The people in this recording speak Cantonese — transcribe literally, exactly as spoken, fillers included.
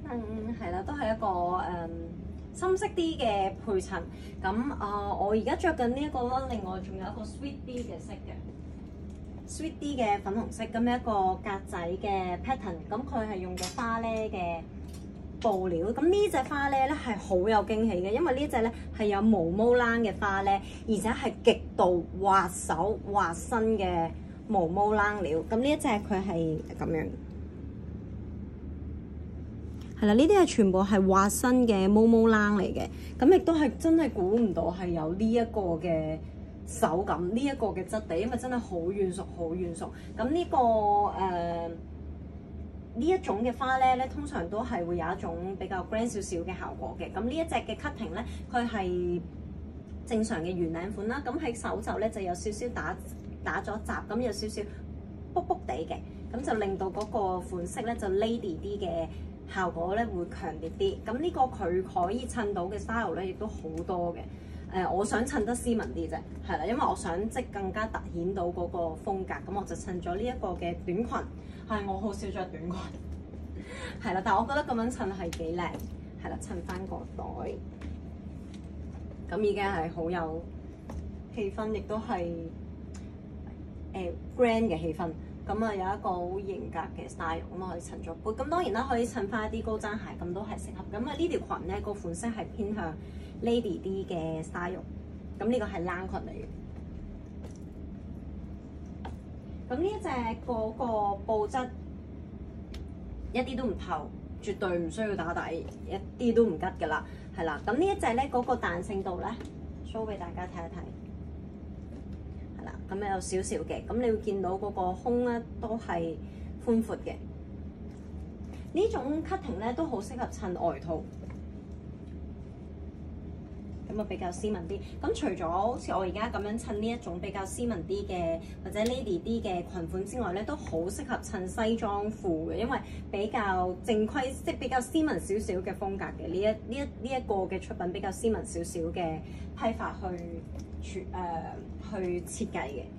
嗯，係啦，都係一個誒、嗯、深色啲嘅配襯。咁啊、呃，我而家着緊呢一個啦，另外仲有一個 sweet 啲嘅色嘅 sweet 啲嘅粉紅色，咁一個格仔嘅 pattern。咁佢係用咗花咧嘅布料。咁呢隻花咧咧係好有驚喜嘅，因為呢隻咧係有毛毛冷嘅花咧，而且係極度滑手滑身嘅毛毛冷料。咁呢一隻佢係咁樣。係啦，呢啲係全部係滑身嘅毛毛冷嚟嘅，咁亦都係真係估唔到係有呢一個嘅手感，呢、這、一個嘅質地，因為真係好軟熟，好軟熟。咁呢、這個誒呢、呃、一種嘅花咧咧，通常都係會有一種比較 grand 少少嘅效果嘅。咁呢一隻嘅 cutting 咧，佢係正常嘅圓領款啦。咁喺手袖咧就有少少打打咗褶，咁有少少卜卜地嘅，咁就令到嗰個款式咧就 lady 啲嘅效果咧會強烈啲，咁呢個佢可以襯到嘅 style 咧，亦都好多嘅。誒、呃，我想襯得斯文啲啫，係啦，因為我想即更加突顯到嗰個風格，咁我就襯咗呢一個嘅短裙。係，我好少着短裙，係啦，但係我覺得咁樣襯係幾靚，係啦，襯翻個袋，咁已經係好有氣氛，亦都係誒 grand 嘅氣氛。咁啊有一個好型格嘅 style，咁我可以襯咗杯。咁當然啦，可以襯翻一啲高踭鞋，咁都係適合。咁啊呢條裙咧個款式係偏向 lady 啲嘅 style。咁呢個係冷裙嚟嘅。咁呢一隻嗰個布質一啲都唔透，絕對唔需要打底，一啲都唔吉㗎啦。係啦，咁呢一隻咧嗰個彈性度咧 show 俾大家睇一睇。咁有少少嘅，咁你會見到嗰個胸咧都係寬闊嘅。呢種 cutting 咧都好適合襯外套，咁啊比較斯文啲。咁除咗好似我而家咁樣襯呢一種比較斯文啲嘅或者 lady 啲嘅裙款之外咧，都好適合襯西裝褲嘅，因為比較正規，即係比較斯文少少嘅風格嘅。呢一呢一呢一個嘅出品比較斯文少少嘅批發去。誒、呃、去設計嘅，